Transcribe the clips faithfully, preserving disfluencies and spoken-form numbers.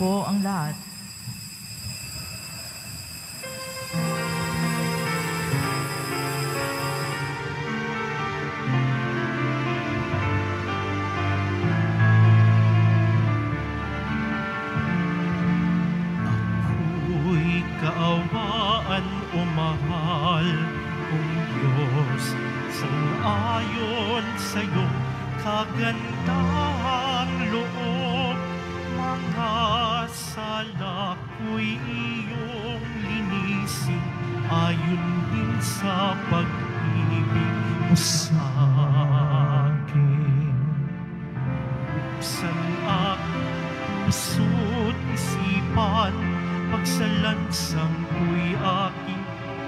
po ang lahat. Ako'y kaawaan o mahal kong Diyos, sang-ayon sa'yo kagandahang loob. Mga sala ko'y iyong linisin, ayon din sa pag-ibig mo sa akin. Buksan aking puso't isipan, pagsalansang ko'y aking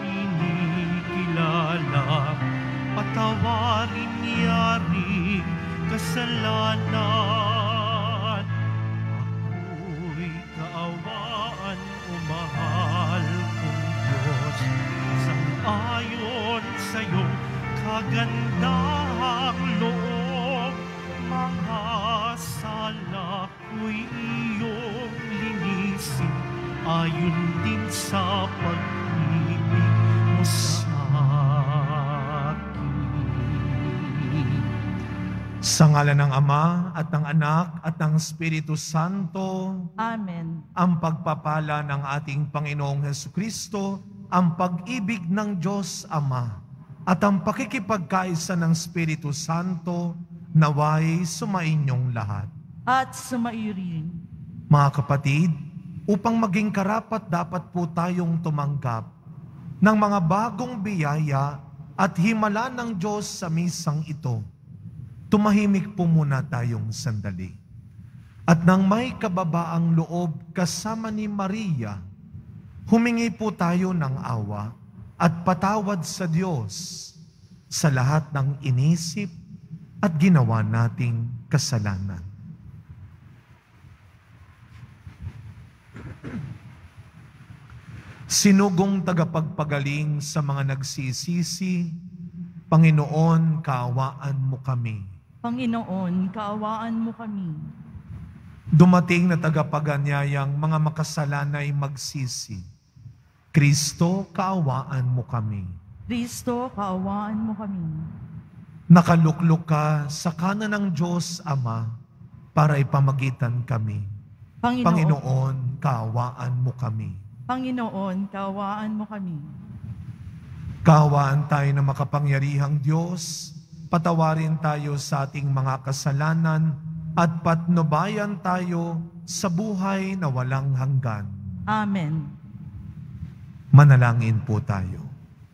kinikilala. Patawarin niyaring kasalanan. Ako'y kaawaan o mahal kong Diyos, sang-ayon sa'yo kagandahang loob. Mga sala ko'y iyong linisin, ayon din sa pag-ibig mo sa Sa ngalan ng Ama at ng Anak at ng Espiritu Santo. Amen. Ang pagpapala ng ating Panginoong Hesukristo, ang pag-ibig ng Diyos Ama, at ang pakikipagkaisa ng Espiritu Santo naway sumainyong lahat. At sumairin. Mga kapatid, upang maging karapat dapat po tayong tumanggap ng mga bagong biyaya at himala ng Diyos sa misang ito. Tumahimik po muna tayong sandali. At nang may kababaang loob kasama ni Maria, humingi po tayo ng awa at patawad sa Diyos sa lahat ng inisip at ginawa nating kasalanan. Sinugong tagapagpagaling sa mga nagsisisi, Panginoon, kaawaan mo kami. Panginoon, kaawaan mo kami. Dumating na tagapaganyayang mga makasalanay magsisi. Kristo, kaawaan mo kami. Kristo, kaawaan mo kami. Nakaluklok ka sa kanan ng Diyos Ama para ipamagitan kami. Panginoon, Panginoon, kaawaan mo kami. Panginoon, kaawaan mo kami. Kaawaan tayo na makapangyarihang Diyos, patawarin tayo sa ating mga kasalanan at patnubayan tayo sa buhay na walang hanggan. Amen. Manalangin po tayo.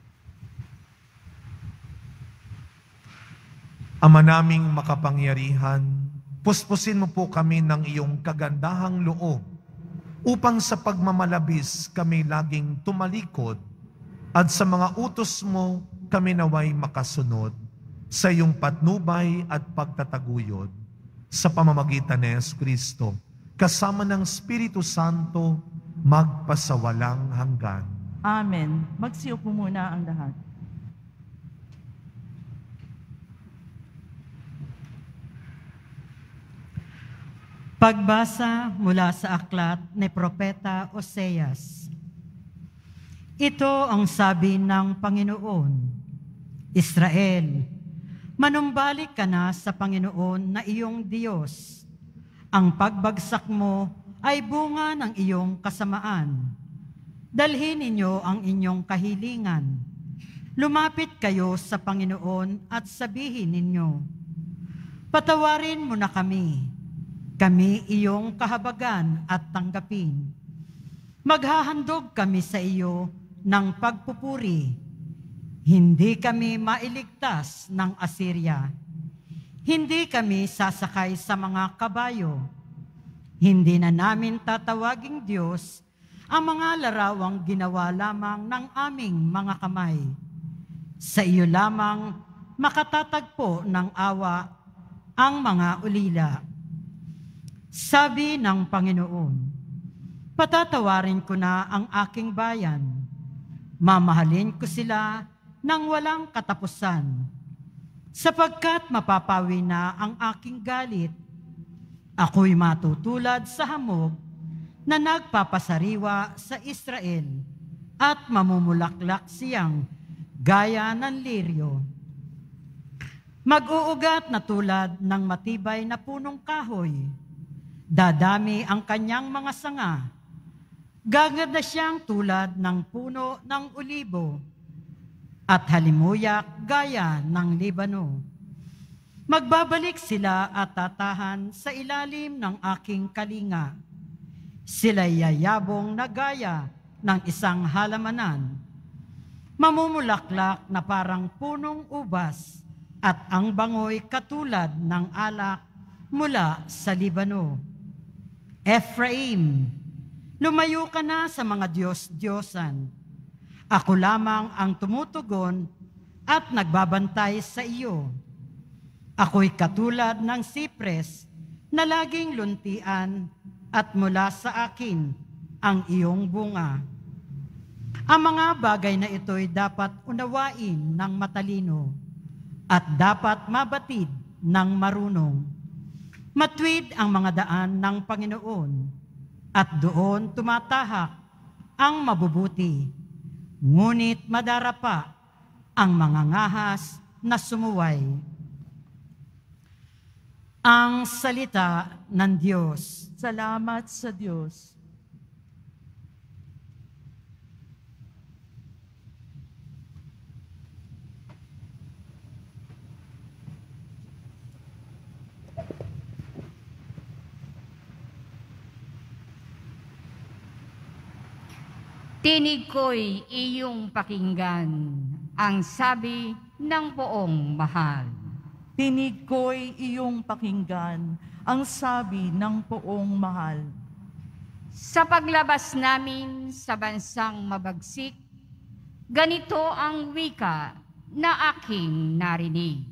Ama naming makapangyarihan, puspusin mo po kami ng iyong kagandahang loob upang sa pagmamalabis kami laging tumalikod at sa mga utos mo kami naway makasunod sa iyong patnubay at pagtataguyod sa pamamagitan ni Jesucristo, kasama ng Espiritu Santo, magpasawalang hanggan. Amen. Magsiupo muna ang lahat. Pagbasa mula sa aklat ni Propeta Oseas. Ito ang sabi ng Panginoon, Israel, manumbalik ka na sa Panginoon na iyong Diyos. Ang pagbagsak mo ay bunga ng iyong kasamaan. Dalhin ninyo ang inyong kahilingan. Lumapit kayo sa Panginoon at sabihin ninyo, patawarin mo na kami. Kami iyong kahabagan at tanggapin. Maghahandog kami sa iyo ng pagpupuri. Hindi kami mailigtas ng Assyria. Hindi kami sasakay sa mga kabayo. Hindi na namin tatawaging Diyos ang mga larawang ginawa lamang ng aming mga kamay. Sa iyo lamang makatatagpo ng awa ang mga ulila. Sabi ng Panginoon, patatawarin ko na ang aking bayan. Mamahalin ko sila ng walang katapusan, sapagkat mapapawi na ang aking galit. Ako'y matutulad sa hamog na nagpapasariwa sa Israel at mamumulaklak siyang gaya ng liryo. Mag-uugat na tulad ng matibay na punong kahoy. Dadami ang kanyang mga sanga. Gaganda siyang tulad ng puno ng olibo at halimuyak gaya ng Libano. Magbabalik sila at tatahan sa ilalim ng aking kalinga. Sila'y yayabong na gaya ng isang halamanan. Mamumulaklak na parang punong ubas at ang bangoy katulad ng alak mula sa Libano. Ephraim, lumayo ka na sa mga Diyos-Diyosan. Ako lamang ang tumutugon at nagbabantay sa iyo. Ako'y katulad ng sipres na laging luntian at mula sa akin ang iyong bunga. Ang mga bagay na ito'y dapat unawain ng matalino at dapat mabatid ng marunong. Matwid ang mga daan ng Panginoon at doon tumatahak ang mabubuti, ngunit madarapa ang mga ngahas na sumuway. Ang salita ng Diyos. Salamat sa Diyos. Tinig ko'y iyong pakinggan, ang sabi ng poong mahal. Tinig ko'y iyong pakinggan, ang sabi ng poong mahal. Sa paglabas namin sa bansang mabagsik, ganito ang wika na aking narinig.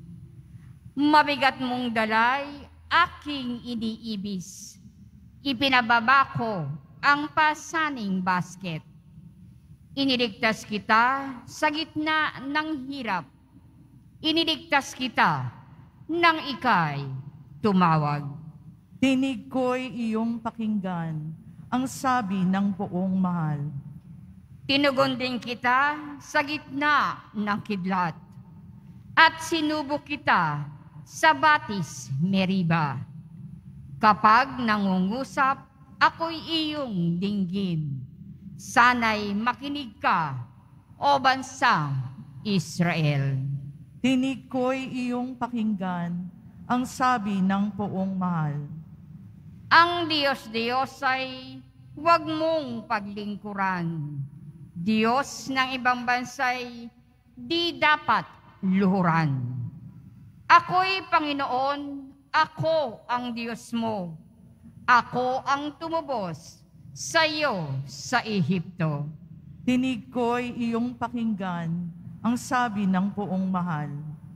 Mabigat mong dalay, aking iniibis. Ipinababa ko ang pasaning basket. Iniligtas kita sa gitna ng hirap. Iniligtas kita nang ika'y tumawag. Tinig ko'y iyong pakinggan, ang sabi ng poong mahal. Tinugon din kita sa gitna ng kidlat at sinubok kita sa Batis Meriba. Kapag nangungusap, ako'y iyong dinggin. Sana'y makinig ka, o bansang Israel. Tinig ko'y iyong pakinggan, ang sabi ng poong mahal. Ang Diyos-Diyos ay huwag mong paglingkuran. Diyos ng ibang bansay, di dapat luhuran. Ako'y Panginoon, ako ang Diyos mo. Ako ang tumubos sa iyo sa Ehipto. Tinig ko'y iyong pakinggan, ang sabi ng poong mahal.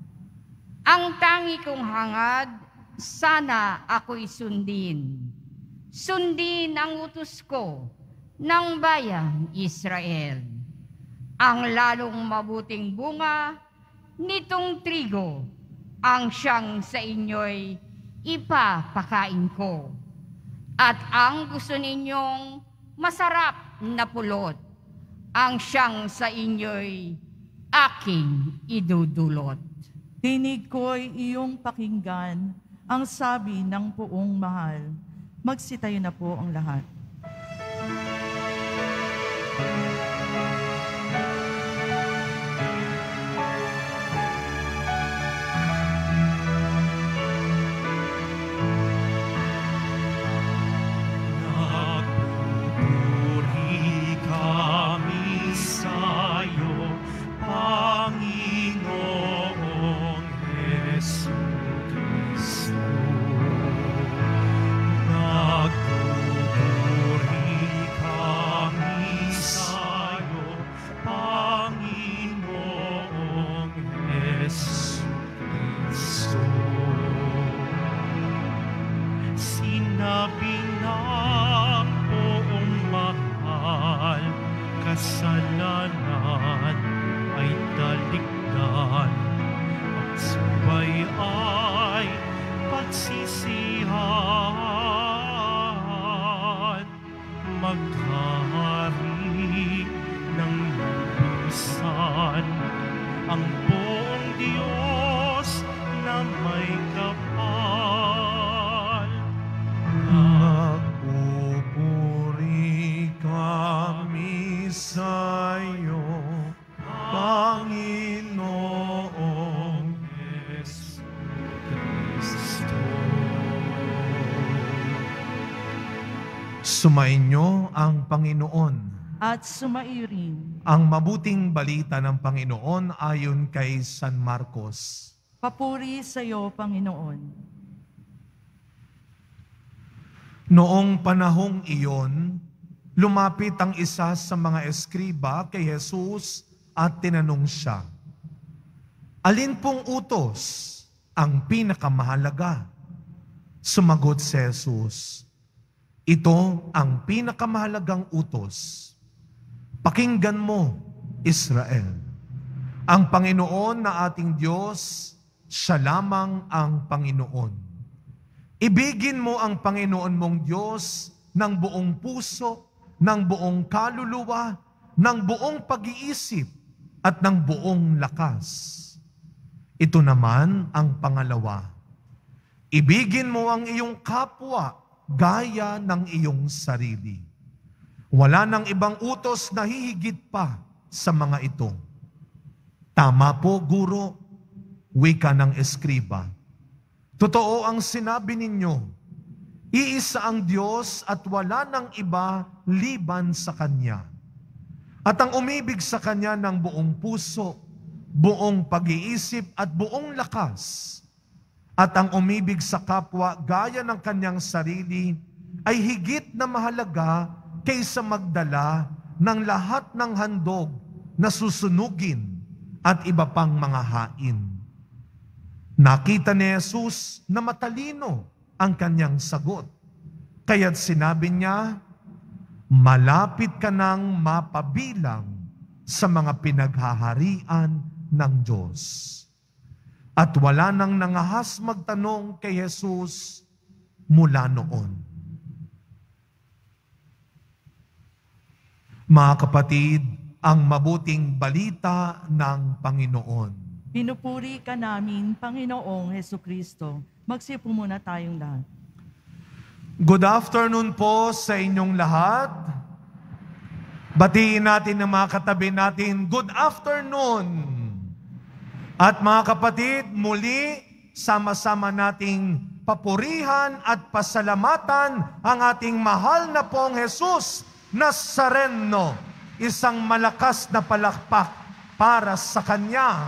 Ang tangi kong hangad, sana ako'y sundin. Sundin ang utos ko ng bayang Israel. Ang lalong mabuting bunga nitong trigo, ang siyang sa inyo'y ipapakain ko. At ang gusto ninyong masarap na pulot, ang siyang sa inyo'y aking idudulot. Tinig ko'y iyong pakinggan, ang sabi ng poong mahal. Magsitayo na po ang lahat. Nagpupuri kami sa'yo, Panginoong Jesucristo. Nagpupuri kami sa'yo, maghahari ng lubusan, ang buong Diyos na may kapal. Nagpupuri kami sa iyo, Panginoong Yesu Kristo. Sumainyo ang Panginoon. At sumaiyo rin. Ang mabuting balita ng Panginoon ayon kay San Marcos. Papuri sa iyo, Panginoon. Noong panahong iyon, lumapit ang isa sa mga eskriba kay Jesus at tinanong siya, "Alin pong utos ang pinakamahalaga?" Sumagot si Jesus, "Ito ang pinakamahalagang utos. Pakinggan mo, Israel. Ang Panginoon na ating Diyos, siya lamang ang Panginoon. Ibigin mo ang Panginoon mong Diyos ng buong puso, ng buong kaluluwa, ng buong pag-iisip, at ng buong lakas. Ito naman ang pangalawa. Ibigin mo ang iyong kapwa gaya ng iyong sarili. Wala nang ibang utos na hihigit pa sa mga ito." Tama po, Guro, wika ng eskriba. Totoo ang sinabi ninyo. Iisa ang Diyos at wala nang iba liban sa Kanya. At ang umibig sa Kanya ng buong puso, buong pag-iisip at buong lakas, at ang umibig sa kapwa gaya ng kanyang sarili ay higit na mahalaga kaysa magdala ng lahat ng handog na susunugin at iba pang mga hain. Nakita ni Jesus na matalino ang kanyang sagot. Kaya't sinabi niya, "Malapit ka nang mapabilang sa mga pinaghaharian ng Diyos." At wala nang nangahas magtanong kay Jesus mula noon. Mga kapatid, ang mabuting balita ng Panginoon. Pinupuri ka namin, Panginoong Hesu Kristo. Magsipo muna tayong lahat. Good afternoon po sa inyong lahat. Batiin natin ang mga katabi natin, good afternoon. At mga kapatid, muli, sama-sama nating papurihan at pasalamatan ang ating mahal na pong Jesus Nazareno, isang malakas na palakpak para sa Kanya.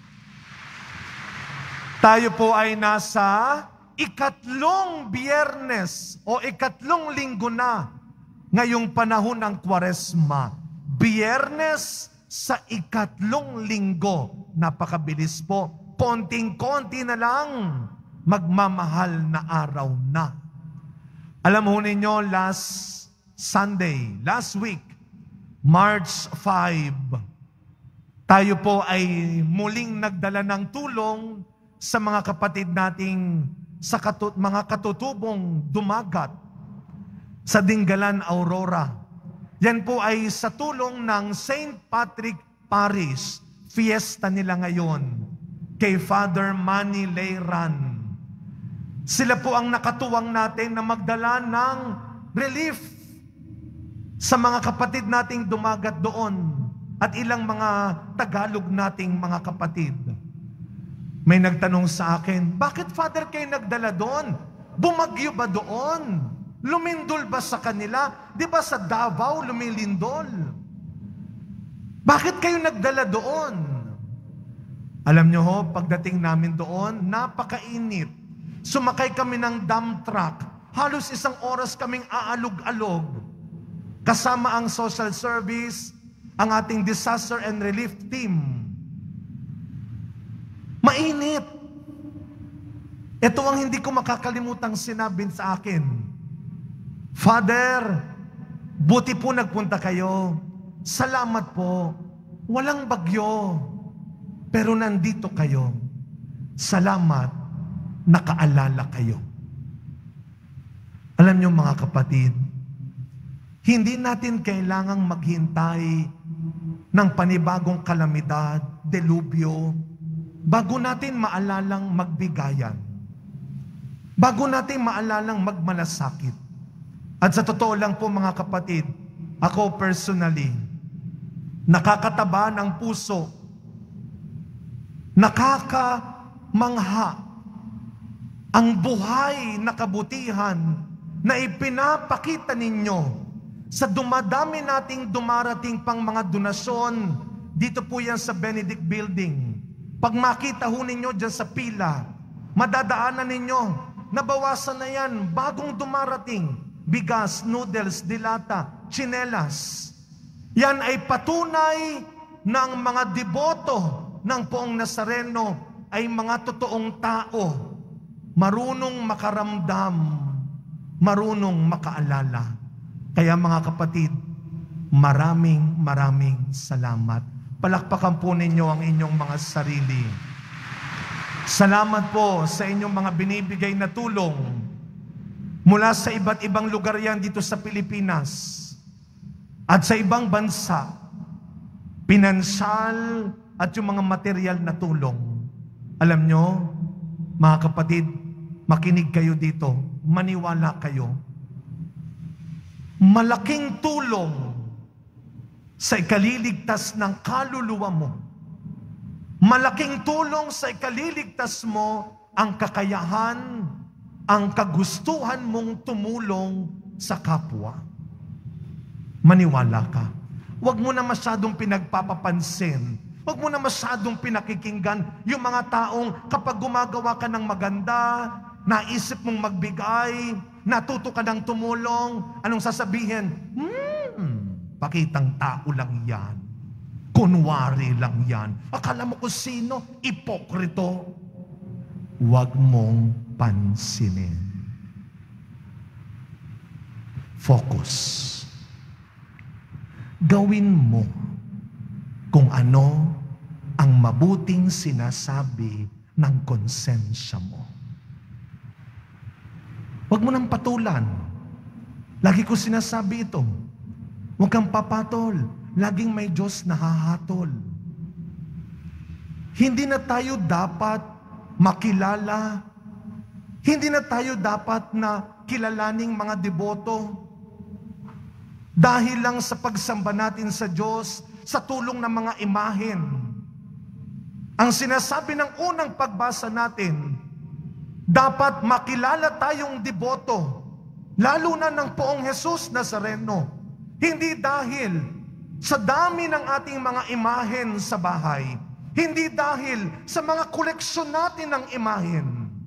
Tayo po ay nasa ikatlong biyernes o ikatlong linggo na ngayong panahon ng Kwaresma. Biyernes sa ikatlong linggo. Napakabilis po. Konting-konti na lang, magmamahal na araw na. Alam mo ninyo, last Sunday, last week, March fifth, tayo po ay muling nagdala ng tulong sa mga kapatid nating sa katu- mga katutubong dumagat sa Dingalan, Aurora. Yan po ay sa tulong ng Saint Patrick Parish. Fiesta nila ngayon kay Father Manny Leiran. Sila po ang nakatuwang natin na magdala ng relief sa mga kapatid nating dumagat doon at ilang mga Tagalog nating mga kapatid. May nagtanong sa akin, bakit Father kayo nagdala doon? Bumagyo ba doon? Lumindol ba sa kanila? Di ba sa Davao lumilindol? Bakit kayo nagdala doon? Alam nyo ho, pagdating namin doon, napakainit. Sumakay kami ng dump truck. Halos isang oras kaming aalog-alog. Kasama ang social service, ang ating disaster and relief team. Mainit. Ito ang hindi ko makakalimutang sinabi sa akin. Father, buti po nagpunta kayo. Salamat po. Walang bagyo. Pero nandito kayo. Salamat, nakaalala kayo. Alam niyo mga kapatid, Hindi natin kailangang maghintay ng panibagong kalamidad, delubyo, bago natin maalalang magbigayan. Bago natin maalalang magmalasakit. At sa totoo lang po mga kapatid, ako personally, nakakataba ng puso, nakakamangha ang buhay na kabutihan na ipinapakita ninyo sa dumadami nating dumarating pang mga donasyon. Dito po yan sa Benedict Building. Pag makita ho ninyo dyan sa pila, madadaanan ninyo, nabawasan na yan, bagong dumarating. Bigas, noodles, dilata, tsinelas. Yan ay patunay ng mga deboto ng Poong Nazareno ay mga totoong tao, marunong makaramdam, marunong makaalala. Kaya mga kapatid, maraming maraming salamat. Palakpakan po ninyo ang inyong mga sarili. Salamat po sa inyong mga binibigay na tulong mula sa iba't ibang lugar yan dito sa Pilipinas at sa ibang bansa, pinansyal at yung mga material na tulong. Alam nyo, mga kapatid, makinig kayo dito, maniwala kayo. Malaking tulong sa ikaliligtas ng kaluluwa mo. Malaking tulong sa ikaliligtas mo ang kakayahan, ang kagustuhan mong tumulong sa kapwa. Maniwala ka. Huwag mo na masyadong pinagpapapansin. Huwag mo na masyadong pinakikinggan yung mga taong kapag gumagawa ka ng maganda, naisip mong magbigay, natuto ka ng tumulong, anong sasabihin? Hmm, pakitang tao lang yan. Kunwari lang yan. Akala mo kung sino? Ipokrito. Huwag mong pansinin. Focus. Gawin mo kung ano ang mabuting sinasabi ng konsensya mo. Huwag mo nang patulan. Lagi ko sinasabi ito. Huwag kang papatol. Laging may Diyos na hahatol. Hindi na tayo dapat makilala. Hindi na tayo dapat na kilalaning mga deboto. Dahil lang sa pagsamba natin sa Diyos, sa tulong ng mga imahen. Ang sinasabi ng unang pagbasa natin, dapat makilala tayong deboto, lalo na ng Poong Jesus Nazareno. Hindi dahil sa dami ng ating mga imahen sa bahay, hindi dahil sa mga koleksyon natin ng imahen.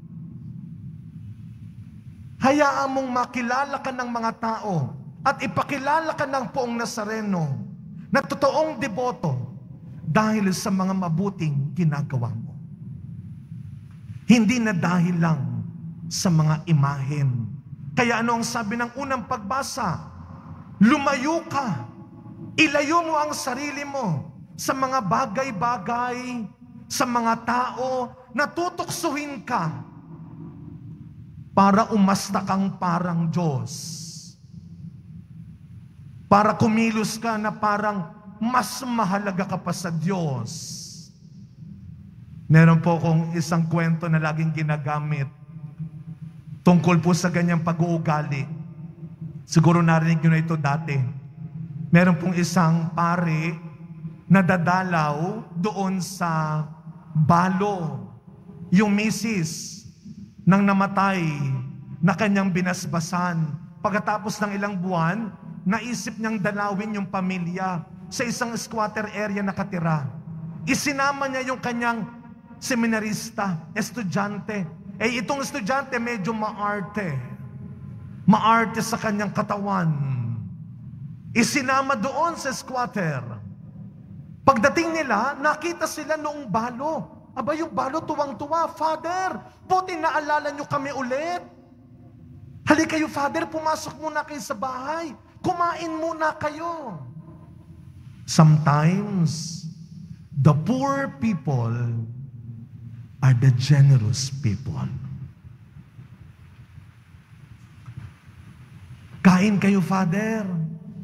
Hayaan mong makilala ka ng mga tao at ipakilala ka ng Poong Nazareno na totoong deboto dahil sa mga mabuting ginagawa mo. Hindi na dahil lang sa mga imahen. Kaya ano ang sabi ng unang pagbasa? Lumayo ka. Ilayo mo ang sarili mo sa mga bagay-bagay, sa mga tao na tutuksuhin ka para umasta kang parang Diyos. Para kumilos ka na parang mas mahalaga ka pa sa Diyos. Meron po akong isang kwento na laging ginagamit tungkol po sa ganyang pag-uugali. Siguro narinig nyo na ito dati. Meron pong isang pare na dadalaw doon sa balo. Yung misis ng namatay na kanyang binasbasan. Pagkatapos ng ilang buwan, naisip niyang dalawin yung pamilya sa isang squatter area na katira. Isinama niya yung kanyang seminarista, estudyante. Eh itong estudyante medyo maarte. Maarte sa kanyang katawan. Isinama doon sa squatter. Pagdating nila, nakita sila noong balo. Aba yung balo tuwang-tuwa, Father, buti naalala niyo kami ulit. Halika kayo, Father, pumasok muna kayo sa bahay. Kumain muna kayo. Sometimes, the poor people are the generous people. Kain kayo, Father.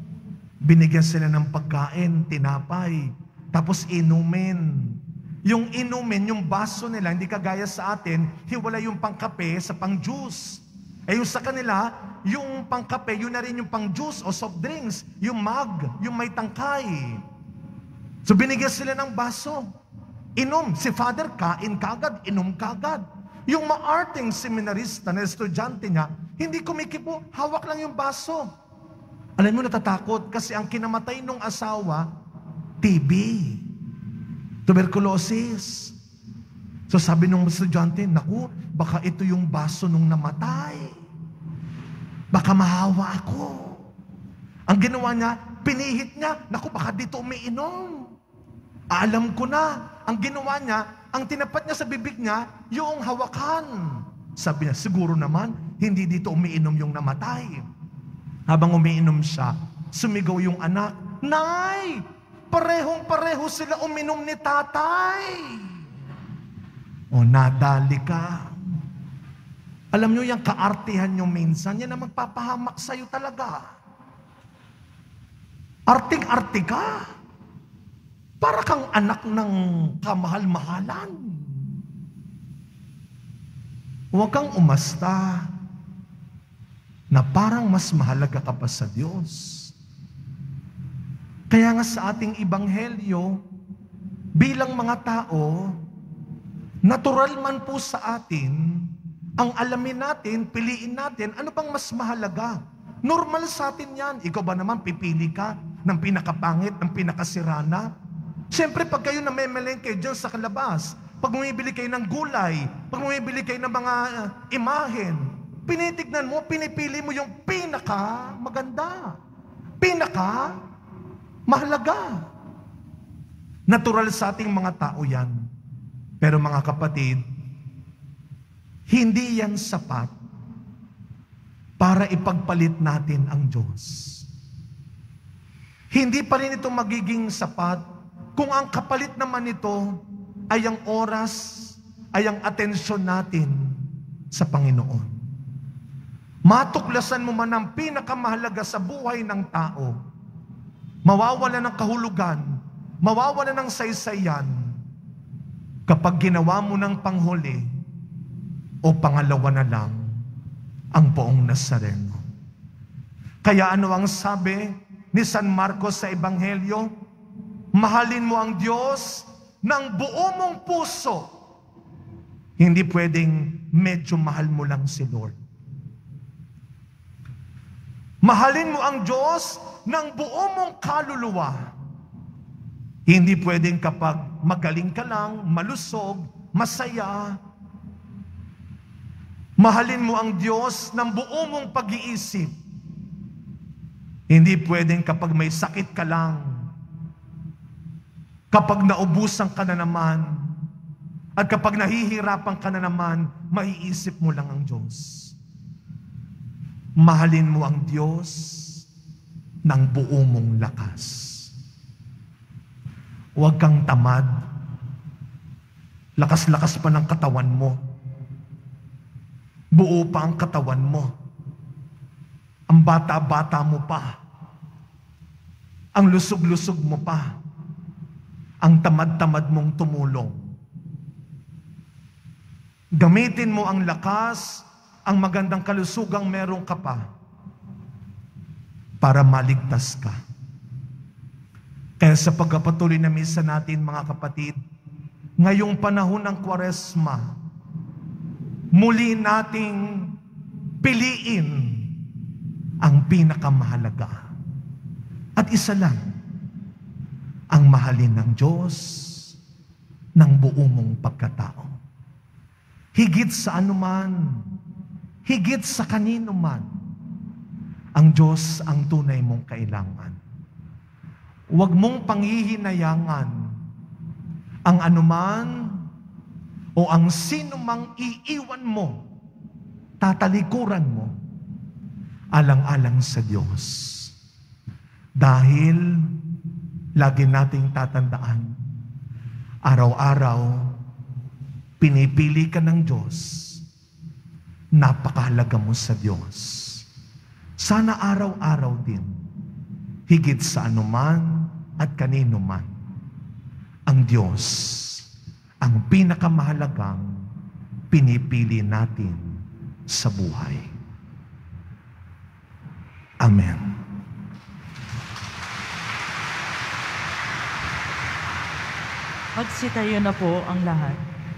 Binigyan sila ng pagkain, tinapay, tapos inumin. Yung inumin, yung baso nila, hindi kagaya sa atin, hiwala yung pangkape sa pang-juice. Eh yung sa kanila, yung pangkape, yun na rin yung pang-juice o soft drinks, yung mug, yung may tangkay. So binigyan sila ng baso. Inom. Si Father, kain kagad, inom kagad. Yung maarting seminarista na estudyante niya, hindi kumikibo, hawak lang yung baso. Alam mo, natatakot kasi ang kinamatay nung asawa, T B, tuberculosis. So sabi nung estudyante, naku, baka ito yung baso nung namatay. Baka mahawa ako. Ang ginawa niya, pinihit niya, naku, baka dito umiinom. Alam ko na. Ang ginawa niya, ang tinapat niya sa bibig niya, yung hawakan. Sabi niya, siguro naman, hindi dito umiinom yung namatay. Habang umiinom siya, sumigaw yung anak, Nay! Parehong-pareho sila uminom ni tatay. O, nadali ka. Alam nyo, yung kaartihan nyo minsan, yan ang magpapahamak sa'yo talaga. Arting-arti ka. Para kang anak ng kamahal-mahalan. Huwag kang umasta na parang mas mahalaga ka pa sa Diyos. Kaya nga sa ating ibanghelyo, bilang mga tao, natural man po sa atin, ang alamin natin, piliin natin, ano bang mas mahalaga? Normal sa atin yan. Ikaw ba naman pipili ka ng pinakapangit, ng pinakasirana? Siyempre, pag kayo namemelengke dyan sa kalabas, pag bumibili kayo ng gulay, pag bumibili kayo ng mga uh, imahen, pinitignan mo, pinipili mo yung pinaka maganda. Pinaka mahalaga. Natural sa ating mga tao yan. Pero mga kapatid, hindi yan sapat para ipagpalit natin ang Diyos. Hindi pa rin ito magiging sapat kung ang kapalit naman nito ay ang oras, ay ang atensyon natin sa Panginoon. Matuklasan mo man ang pinakamahalaga sa buhay ng tao, mawawala ng kahulugan, mawawala ng saysayan, kapag ginawa mo ng panghuli o pangalawa na lang ang Poong Nazareno. Kaya ano ang sabi ni San Marcos sa Ebanghelyo? Mahalin mo ang Diyos ng buo mong puso. Hindi pwedeng medyo mahal mo lang si Lord. Mahalin mo ang Diyos ng buo mong kaluluwa. Hindi pwedeng kapag magaling ka lang, malusog, masaya. Mahalin mo ang Diyos ng buo mong pag-iisip. Hindi pwedeng kapag may sakit ka lang, kapag naubusan ka na naman, at kapag nahihirapan ka na naman, maiisip mo lang ang Diyos. Mahalin mo ang Diyos ng buo mong lakas. Huwag kang tamad. Lakas-lakas pa ng katawan mo. Buo pa ang katawan mo. Ang bata-bata mo pa. Ang lusog-lusog mo pa. Ang tamad-tamad mong tumulong. Gamitin mo ang lakas, ang magandang kalusugang meron ka pa para maligtas ka. Kaya sa pagpapatuloy na misa natin, mga kapatid, ngayong panahon ng Kwaresma, muli nating piliin ang pinakamahalaga. At isa lang, ang mahalin ng Diyos ng buo mong pagkatao. Higit sa anuman, higit sa kanino man, ang Diyos ang tunay mong kailangan. Huwag mong panghihinayangan ang anuman o ang sino mang iiwan mo, tatalikuran mo, alang-alang sa Diyos. Dahil lagi nating tatandaan, araw-araw, pinipili ka ng Diyos, napakahalaga mo sa Diyos. Sana araw-araw din, higit sa anuman at kanino man. Ang Diyos ang pinakamahalagang pinipili natin sa buhay. Amen. Magsitayo na po ang lahat.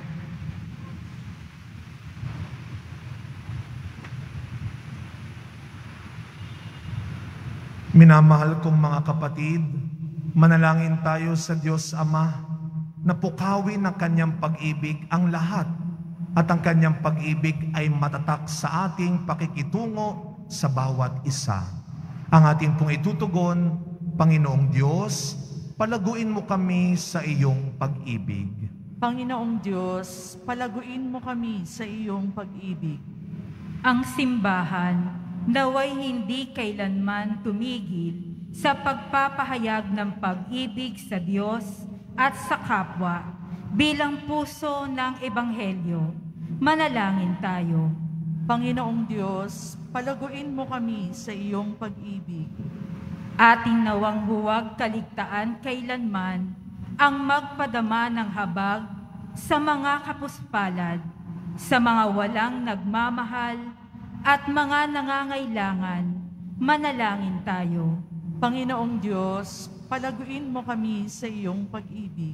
Minamahal kong mga kapatid, manalangin tayo sa Diyos Ama na pukawin ng Kanyang pag-ibig ang lahat at ang Kanyang pag-ibig ay matatak sa ating pakikitungo sa bawat isa. Ang ating pong itutugon, Panginoong Diyos, palaguin mo kami sa iyong pag-ibig. Panginoong Diyos, palaguin mo kami sa iyong pag-ibig. Ang simbahan naway hindi kailanman tumigil sa pagpapahayag ng pag-ibig sa Diyos at sa kapwa bilang puso ng Ebanghelyo. Manalangin tayo. Panginoong Diyos, palaguin mo kami sa iyong pag-ibig. Ating nawang huwag kaligtaan kailanman ang magpadama ng habag sa mga kapuspalad, sa mga walang nagmamahal, at mga nangangailangan. Manalangin tayo. Panginoong Diyos, palaguin mo kami sa iyong pag-ibig.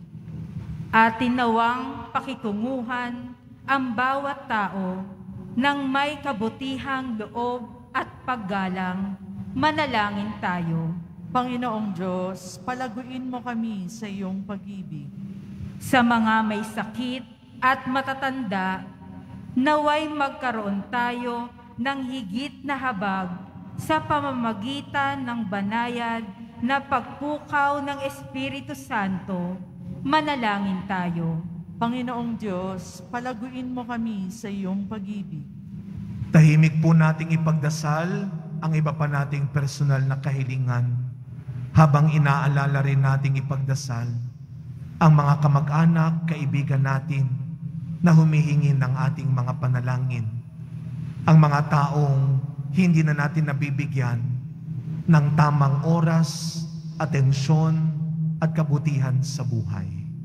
Atin nawang pakitunguhan ang bawat tao ng may kabutihang loob at paggalang. Manalangin tayo. Panginoong Diyos, palaguin mo kami sa iyong pag-ibig. Sa mga may sakit at matatanda, naway magkaroon tayo ng higit na habag sa pamamagitan ng banayad na pagpukaw ng Espiritu Santo. Manalangin tayo. Panginoong Diyos, palaguin mo kami sa iyong pag-ibig. Tahimik po nating ipagdasal ang iba pa nating personal na kahilingan habang inaalala rin nating ipagdasal ang mga kamag-anak, kaibigan natin na humihingi ng ating mga panalangin. Ang mga taong hindi na natin nabibigyan ng tamang oras, atensyon, at kabutihan sa buhay.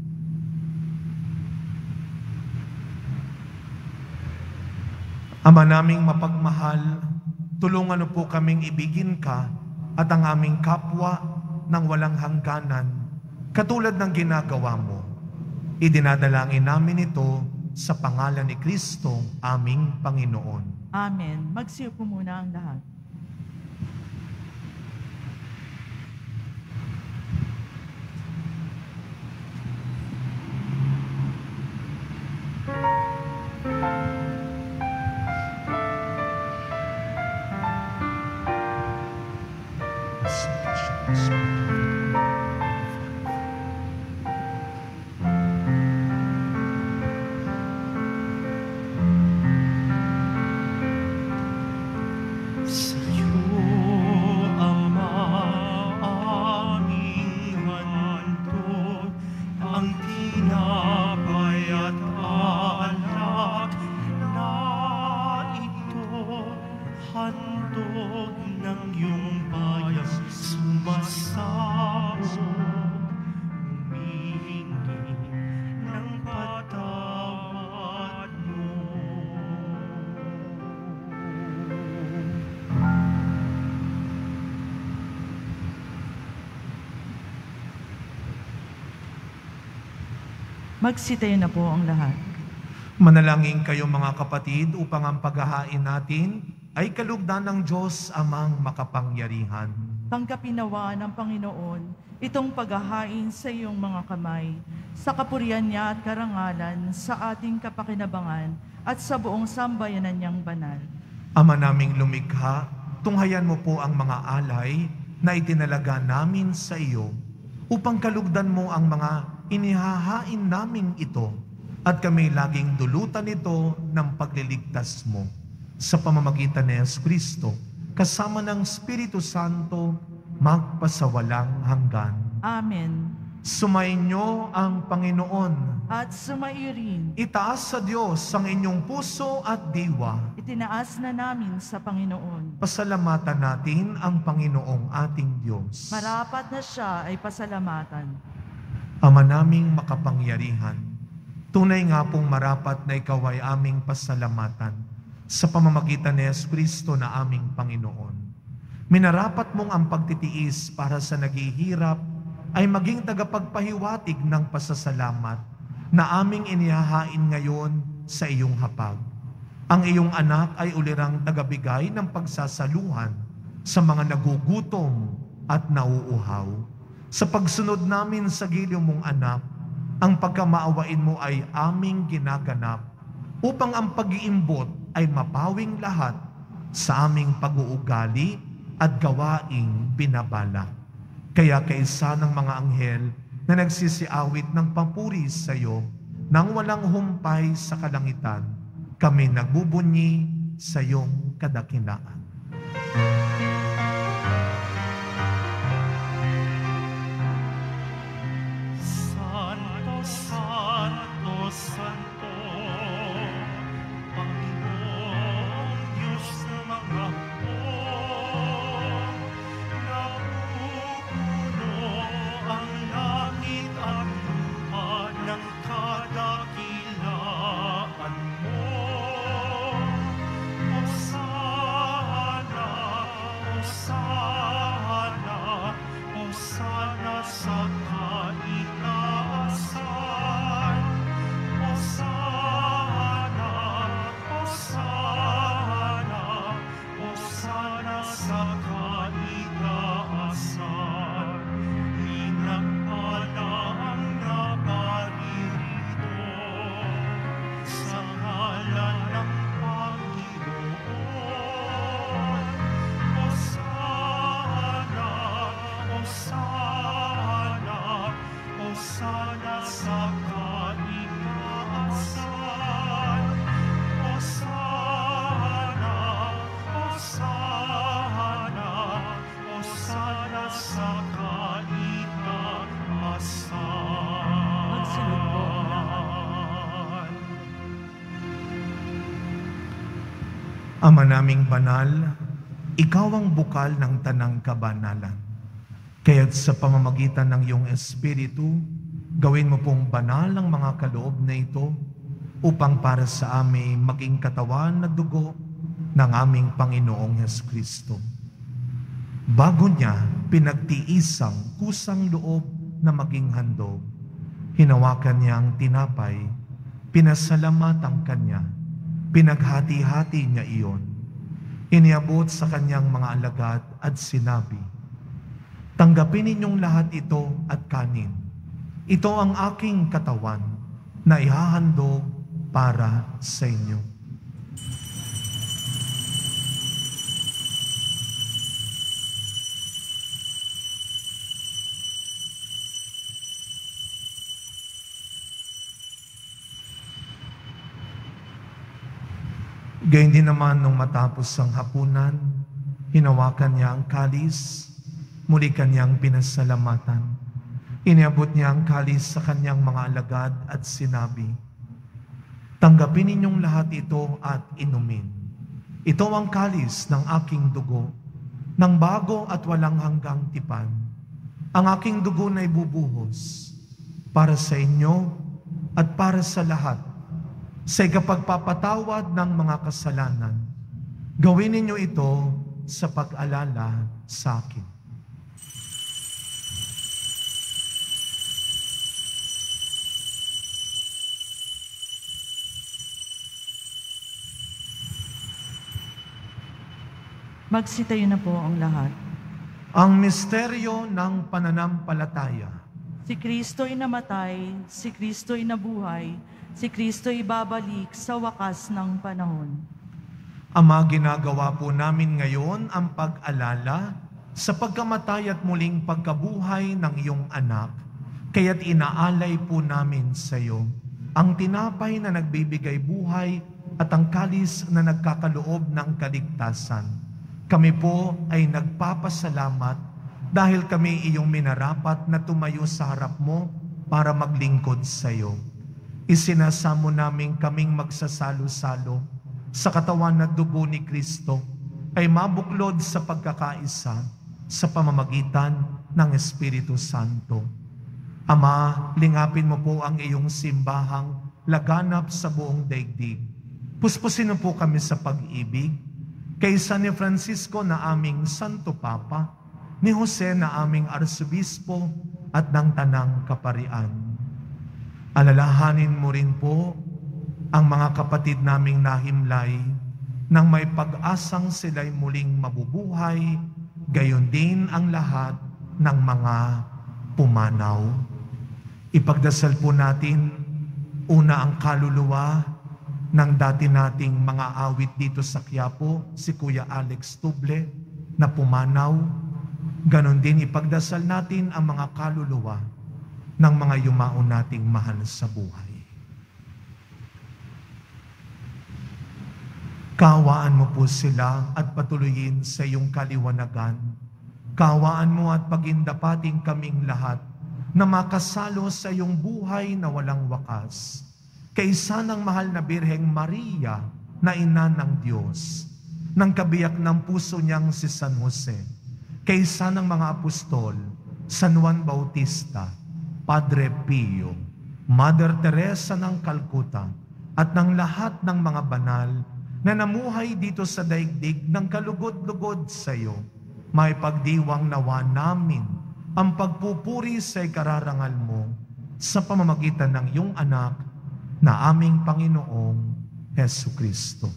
Ama naming mapagmahal, tulungan mo po kaming ibigin ka at ang aming kapwa ng walang hangganan, katulad ng ginagawa mo. Idinadalangin namin ito sa pangalan ni Kristo, aming Panginoon. Amen. Magsiyo po muna ang lahat. Magsitayo na po ang lahat. Manalangin kayo mga kapatid upang ang paghahain natin ay kalugdan ng Diyos amang makapangyarihan. Tanggapin nawa ng Panginoon itong paghahain sa iyong mga kamay, sa kapurihan niya at karangalan, sa ating kapakinabangan at sa buong sambayanan niyang banal. Ama naming lumikha, tunghayan mo po ang mga alay na itinalaga namin sa iyo upang kalugdan mo ang mga inihahain namin ito at kami laging dulutan ito ng pagliligtas mo. Sa pamamagitan ni Jesucristo, kasama ng Espiritu Santo, magpasawalang hanggan. Amen. Sumainyo ang Panginoon at sumairin. Itaas sa Diyos ang inyong puso at diwa. Itinaas na namin sa Panginoon. Pasalamatan natin ang Panginoong ating Diyos. Marapat na siya ay pasalamatan. Ama naming makapangyarihan, tunay nga pong marapat na ikaw ay aming pasalamatan sa pamamagitan ni Jesucristo na aming Panginoon. Minarapat mong ang pagtitiis para sa naghihirap ay maging tagapagpahiwatig ng pasasalamat na aming inihahain ngayon sa iyong hapag. Ang iyong anak ay ulirang tagabigay ng pagsasaluhan sa mga nagugutom at nauuhaw. Sa pagsunod namin sa giliw mong anak, ang pagkamaawain mo ay aming ginaganap upang ang pag-iimbot ay mapawing lahat sa aming pag-uugali at gawaing binabala. Kaya kaisa ng mga anghel na nagsisiawit ng papuri sa iyo nang walang humpay sa kalangitan, kami nagbubunyi sa iyong kadakilaan. Santo, Santo, Santo, Panginoong Diyos ng mga hukbo, napupuno ang langit at lupa ng kadakilaan mo. Hosana, Hosana, Hosana sa kaitaasan. Hosana, Hosana, Hosana sa kaitaasan. Pinagpala ang naparirito sa ngalan ng Panginoon. Hosana, Hosana, Hosana sa kaitaasan. Hosana, Hosana, Hosana sa kaitaasan. Magsunod po ang Ama naming banal, ikaw ang bukal ng tanang kabanalan. Kaya't sa pamamagitan ng iyong Espiritu, gawin mo pong banal ang mga kaloob na ito upang para sa amin maging katawan na dugo ng aming Panginoong Jesucristo. Bago niya pinagtiisang kusang loob na maging handog, hinawakan niya ang tinapay, pinasalamatan kanya, pinaghati-hati niya iyon, iniabot sa kanyang mga alagad at sinabi, "Tanggapin ninyong lahat ito at kanin. Ito ang aking katawan na ihahandog para sa inyo." Gayun din naman nung matapos ang hapunan, hinawakan niya ang kalis, muli kanyang pinasalamatan. Iniabot niya ang kalis sa kanyang mga alagad at sinabi, "Tanggapin ninyong lahat ito at inumin. Ito ang kalis ng aking dugo, ng bago at walang hanggang tipan. Ang aking dugo na ibubuhos para sa inyo at para sa lahat, sa ikapagpapatawad ng mga kasalanan. Gawin ninyo ito sa pag-alala sa akin." Magsitayo na po ang lahat. Ang misteryo ng pananampalataya. Si Kristo'y namatay, si Kristo'y nabuhay, si Kristo'y babalik sa wakas ng panahon. Ama, ginagawa po namin ngayon ang pag-alala sa pagkamatay at muling pagkabuhay ng iyong anak, kaya't inaalay po namin sa iyo ang tinapay na nagbibigay buhay at ang kalis na nagkakaloob ng kaligtasan. Kami po ay nagpapasalamat dahil kami iyong minarapat na tumayo sa harap mo para maglingkod sa iyo. isinasamo namin kaming magsasalo-salo sa katawan at dugo ni Kristo ay mabuklod sa pagkakaisa sa pamamagitan ng Espiritu Santo. Ama, lingapin mo po ang iyong simbahang laganap sa buong daigdig. Puspusin mo po kami sa pag-ibig, kay San ni Francisco na aming Santo Papa, ni Jose na aming Arsobispo at ng Tanang Kaparian. Alalahanin mo rin po ang mga kapatid naming nahimlay nang may pag-asang sila'y muling mabubuhay, gayon din ang lahat ng mga pumanaw. Ipagdasal po natin una ang kaluluwa ng dati nating mga awit dito sa Quiapo, si Kuya Alex Tuble na pumanaw. Ganon din ipagdasal natin ang mga kaluluwa ng mga yumaon nating mahal sa buhay. Kaawaan mo po sila at patuloyin sa iyong kaliwanagan. Kaawaan mo at pagindapating kaming lahat na makasalo sa iyong buhay na walang wakas. Kaisa ng mahal na Birheng Maria na ina ng Diyos, ng kabiyak ng puso niyang si San Jose, kaisa ng mga apostol, San Juan Bautista, Padre Pio, Mother Teresa ng Calcutta, at ng lahat ng mga banal na namuhay dito sa daigdig ng kalugod-lugod sa iyo, may pagdiwang nawa namin ang pagpupuri sa ikararangal mo sa pamamagitan ng iyong anak na aming Panginoong Hesu Kristo.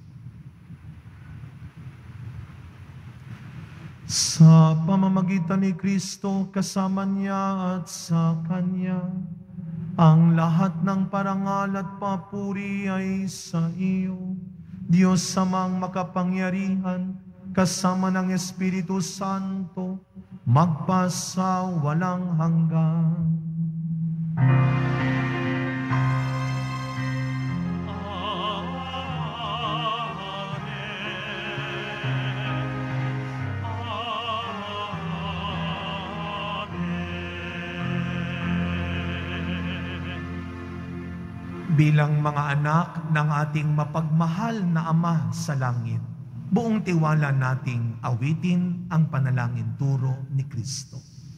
Sa pamamagitan ni Kristo, kasama niya at sa Kanya, ang lahat ng parangal at papuri ay sa iyo, Diyos Amang makapangyarihan, kasama ng Espiritu Santo, magpasa walang hanggan. Bilang mga anak ng ating mapagmahal na Ama sa langit, buong tiwala nating awitin ang panalangin turo ni Kristo.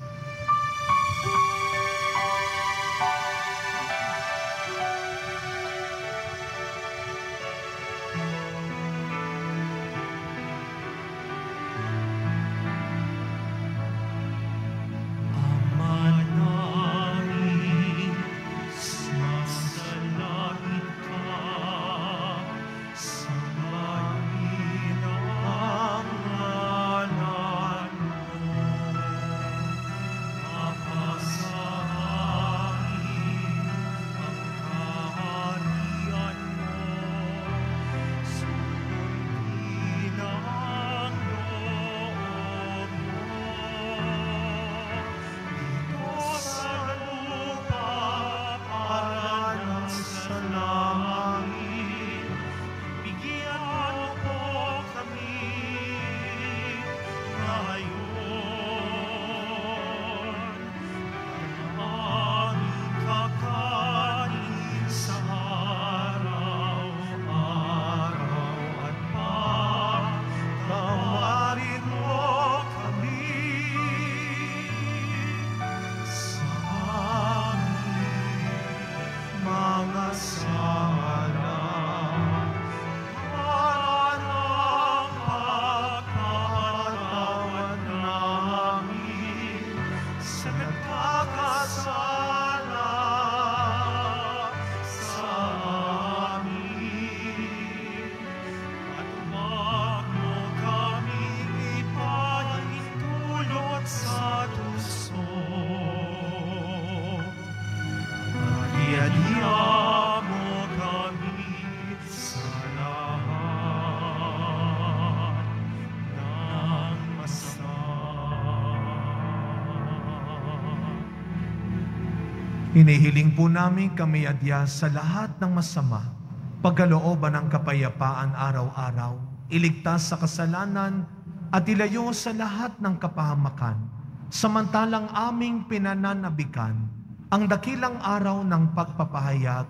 Hinihiling po namin kami adya sa lahat ng masama, pagkalooban ng kapayapaan araw-araw, iligtas sa kasalanan at ilayo sa lahat ng kapahamakan, samantalang aming pinananabikan ang dakilang araw ng pagpapahayag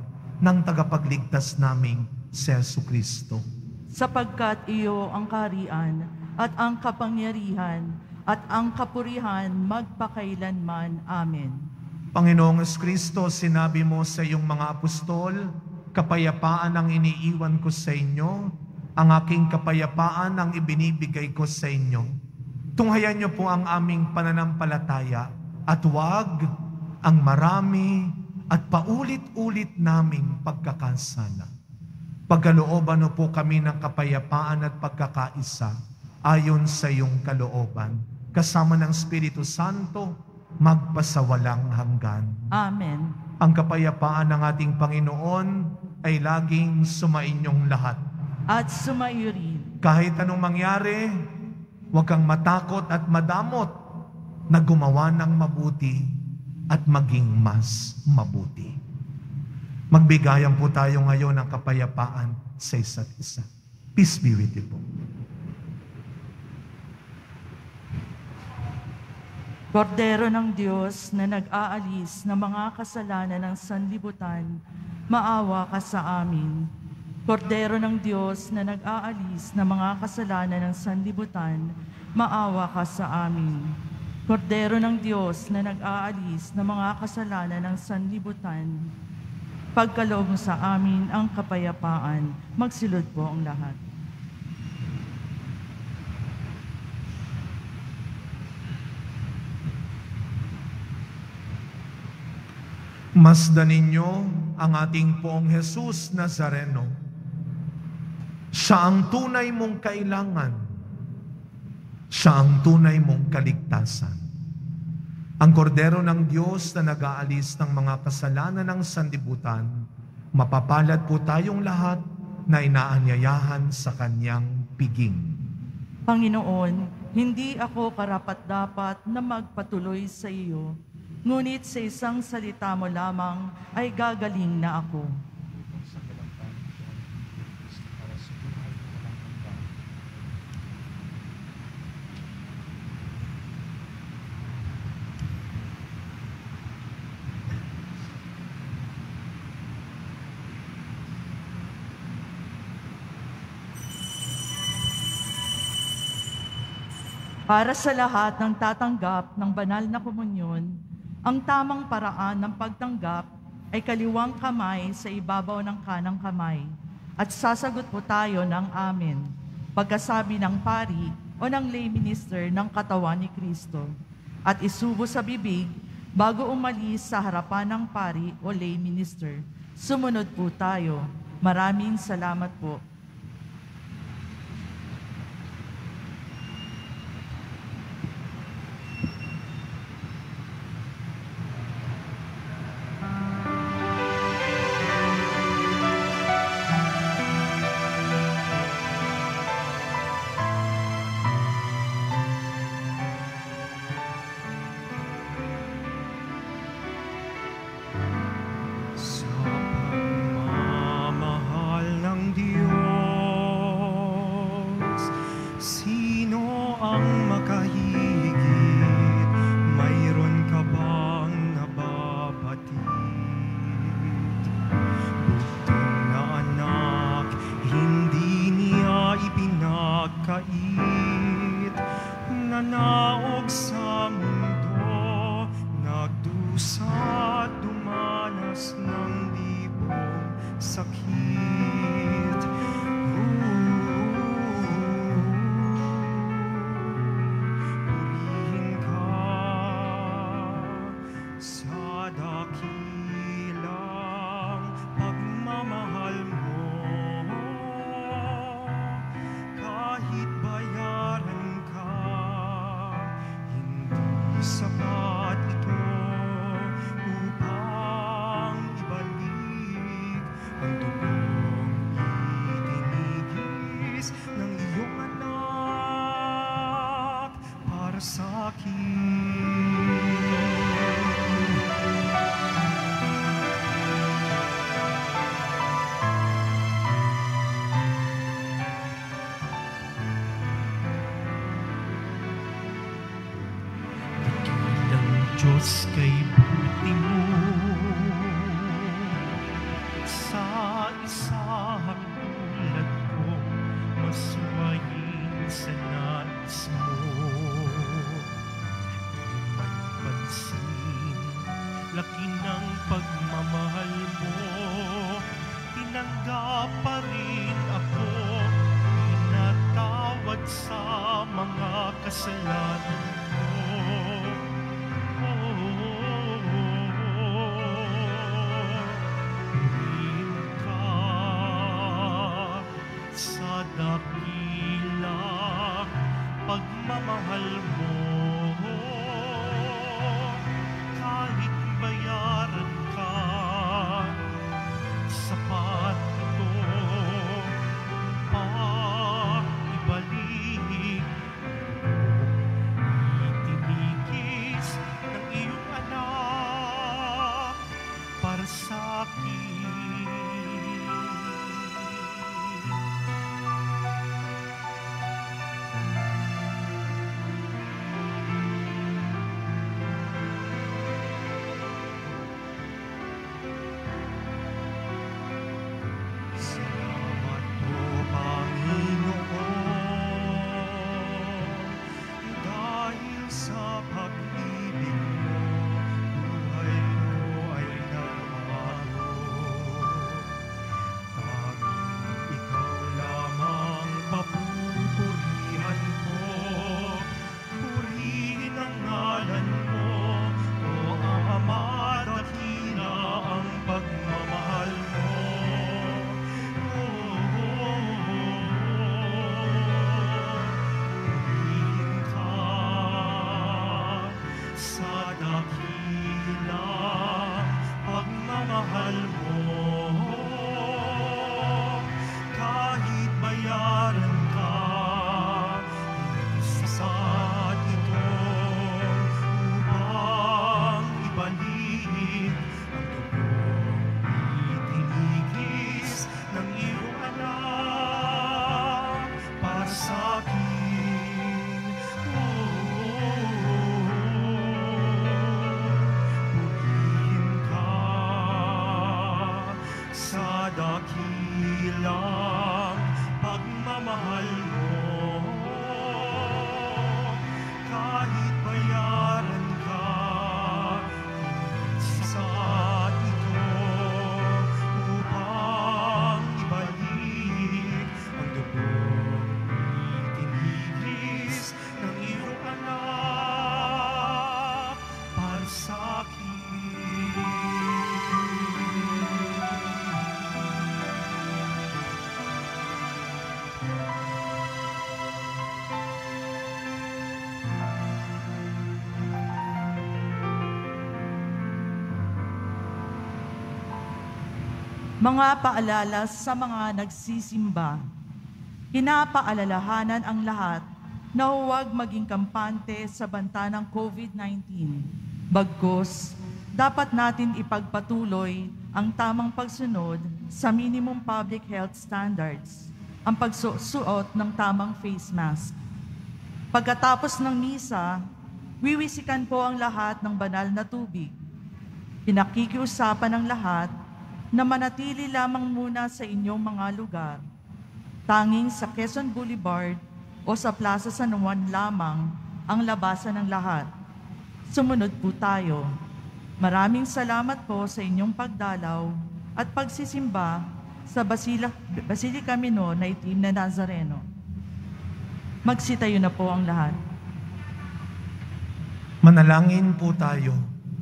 ng tagapagligtas naming si Jesucristo. Sapagkat iyo ang kaharian at ang kapangyarihan at ang kapurihan magpakailanman. Amen. Panginoong Kristo, sinabi mo sa iyong mga apostol, kapayapaan ang iniiwan ko sa inyo, ang aking kapayapaan ang ibinibigay ko sa inyo. Tunghayan niyo po ang aming pananampalataya at huwag ang marami at paulit-ulit naming pagkakasala. Pagkalooban mo po kami ng kapayapaan at pagkakaisa ayon sa iyong kalooban, kasama ng Espiritu Santo, magpasawalang hanggan. Amen. Ang kapayapaan ng ating Panginoon ay laging sumainyong lahat. At sumaiyo rin. Kahit anong mangyari, huwag kang matakot at madamot na gumawa ng mabuti at maging mas mabuti. Magbigayan po tayo ngayon ng kapayapaan sa isa't isa. Peace be with you po. Kordero ng Diyos na nag-aalis ng mga kasalanan ng sanlibutan, maawa ka sa amin. Kordero ng Diyos na nag-aalis ng mga kasalanan ng sanlibutan, maawa ka sa amin. Kordero ng Diyos na nag-aalis ng mga kasalanan ng sanlibutan, pagkaloob mo sa amin ang kapayapaan. Magsilod po ang lahat. Masdan ninyo ang ating Poong Jesus Nazareno. Siya ang tunay mong kailangan. Siya ang tunay mong kaligtasan. Ang kordero ng Diyos na nag-aalis ng mga kasalanan ng sanlibutan, mapapalad po tayong lahat na inaanyayahan sa kanyang piging. Panginoon, hindi ako karapat-dapat na magpatuloy sa iyo, ngunit sa isang salita mo lamang ay gagaling na ako. Para sa lahat ng tatanggap ng banal na komunyon, ang tamang paraan ng pagtanggap ay kaliwang kamay sa ibabaw ng kanang kamay at sasagot po tayo ng amen pagkasabi ng pari o ng lay minister ng katawan ni Kristo at isubo sa bibig bago umalis sa harapan ng pari o lay minister. Sumunod po tayo. Maraming salamat po. Diyos kay buti mo sa dakilang pagmamahal mo. Kahit bayaran ka, sapat ito pa ibalik. Itinigis ng iyong anak para sa akin. Salamat po, Panginoon, dahil sa pag-ibig mo, buhay ko ay nagbago. Tanging ikaw lamang papupurihan ko, purihin ang ngalan mo, O Ama, dakila ang pagmamahal mo. Purihin ka sa dakilang pagmamahal mo. Kahit bayaran ka, sapat ito upang ibalik ang dugong itinigis ng iyong anak para sa akin. Purihin ka sa dakilang pagmamahal mo. Kahit bayaran ka, sapat ito upang ibalik ang dugong itinigis ng iyong anak para sa akin. Mga paalala sa mga nagsisimba. Pinapaalalahanan ang lahat na huwag maging kampante sa banta ng COVID nineteen. Bagkus, dapat natin ipagpatuloy ang tamang pagsunod sa minimum public health standards, ang pagsusuot ng tamang face mask. Pagkatapos ng misa, wiwisikan po ang lahat ng banal na tubig. Pinakikiusapan ng lahat na manatili lamang muna sa inyong mga lugar. Tanging sa Quezon Boulevard o sa Plaza San Juan lamang ang labasan ng lahat. Sumunod po tayo. Maraming salamat po sa inyong pagdalaw at pagsisimba sa Basila, Basilica Minor na Itim na Nazareno. Magsitayo na po ang lahat. Manalangin po tayo.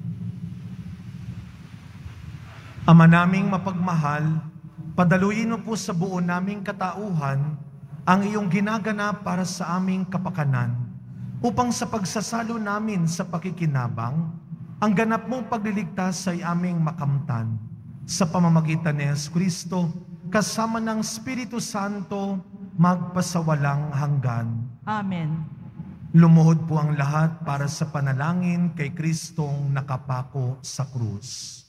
Ama naming mapagmahal, padaluin mo po sa buo naming katauhan ang iyong ginaganap para sa aming kapakanan, upang sa pagsasalo namin sa pakikinabang, ang ganap mong pagliligtas ay aming makamtan. Sa pamamagitan ni Jesucristo, kasama ng Espiritu Santo, magpasawalang hanggan. Amen. Lumuhod po ang lahat para sa panalangin kay Kristong nakapako sa krus.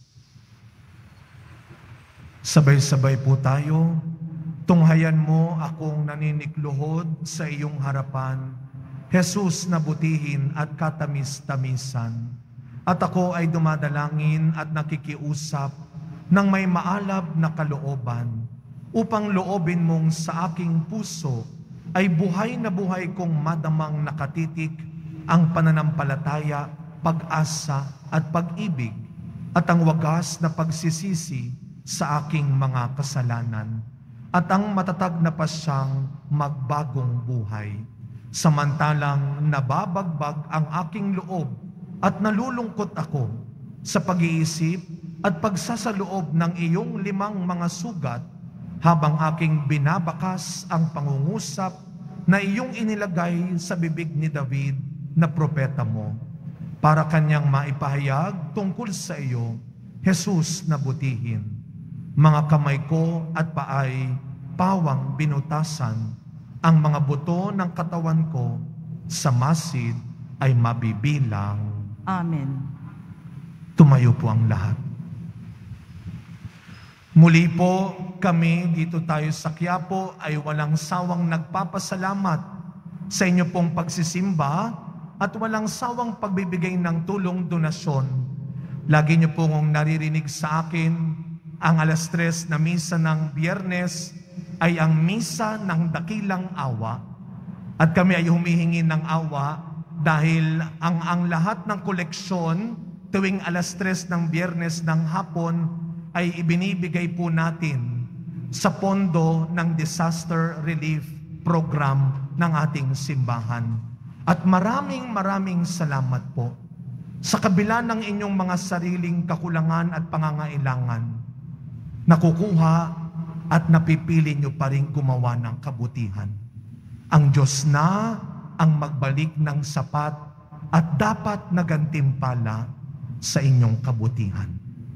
Sabay-sabay po tayo, tunghayan mo akong naninikluhod sa iyong harapan, Jesus na butihin at katamis-tamisan. At ako ay dumadalangin at nakikiusap ng may maalab na kalooban, upang loobin mong sa aking puso ay buhay na buhay kong madamang nakatitik ang pananampalataya, pag-asa at pag-ibig, at ang wagas na pagsisisi sa aking mga kasalanan, at ang matatag na pasyang magbagong buhay. Samantalang nababagbag ang aking loob at nalulungkot ako sa pag-iisip at pagsasaloob ng iyong limang mga sugat, habang aking binabakas ang pangungusap na iyong inilagay sa bibig ni David na propeta mo, para kanyang maipahayag tungkol sa iyo, Jesus na butihin. Mga kamay ko at paay pawang binutasan, ang mga buto ng katawan ko sa masid ay mabibilang. Amen. Tumayo po ang lahat. Muli po kami dito tayo sa Quiapo ay walang sawang nagpapasalamat sa inyo pong pagsisimba at walang sawang pagbibigay ng tulong donasyon. Lagi niyo pong naririnig sa akin, ang alas tres na misa ng Biyernes ay ang misa ng dakilang awa. At kami ay humihingi ng awa dahil ang, ang lahat ng koleksyon tuwing alas tres ng Biyernes ng hapon ay ibinibigay po natin sa pondo ng Disaster Relief Program ng ating simbahan. At maraming maraming salamat po sa kabila ng inyong mga sariling kakulangan at pangangailangan. Nakukuha at napipili nyo pa rin gumawa ng kabutihan. Ang Diyos na ang magbalik ng sapat at dapat na gantimpala sa inyong kabutihan.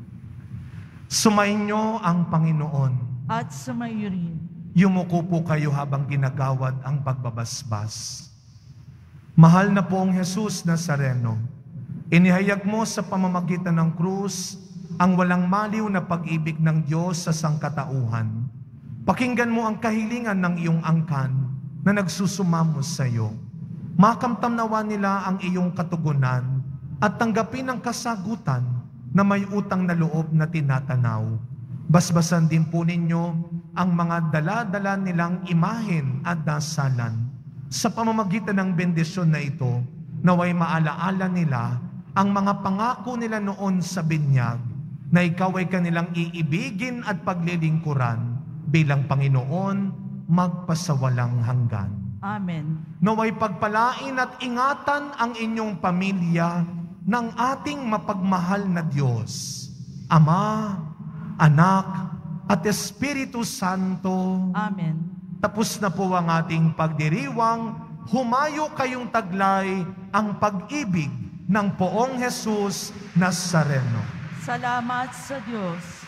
Sumainyo ang Panginoon. At sumayo rin. Yumuko po kayo habang ginagawad ang pagbabasbas. Mahal na poong Jesus Nazareno, inihayag mo sa pamamagitan ng krus ang walang maliw na pag-ibig ng Diyos sa sangkatauhan. Pakinggan mo ang kahilingan ng iyong angkan na nagsusumamo sa iyo. Makamtam nawa nila ang iyong katugunan at tanggapin ang kasagutan na may utang na loob na tinatanaw. Basbasan din po ninyo ang mga dala-dala nilang imahen at dasalan. Sa pamamagitan ng bendisyon na ito, naway maalaala nila ang mga pangako nila noon sa binyag, na ikaw ay kanilang iibigin at paglilingkuran bilang Panginoon magpasawalang hanggan. Amen. Naway pagpalain at ingatan ang inyong pamilya ng ating mapagmahal na Diyos, Ama, Anak, at Espiritu Santo. Amen. Tapos na po ang ating pagdiriwang, humayo kayong taglay ang pag-ibig ng poong Jesus Nazareno. Salamat sa Diyos.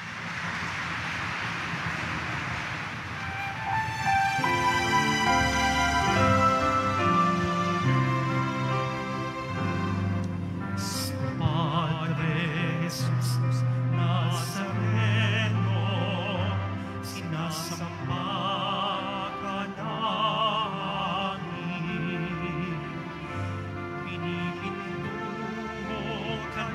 Padre Jesus Nazareno, sinasamba ka namin. Pinipintuho ka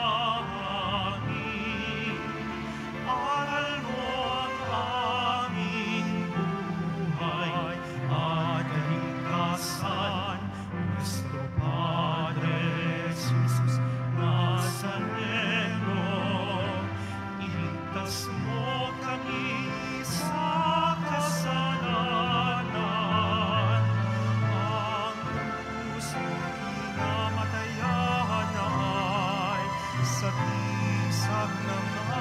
namin. Aral mo ang aming buhay at kaligtasan. Nuestro Padre Jesus Nazareno, iligtas mo kami sa kasalanan. Ang pusong pinamatayan ay sa tisag ng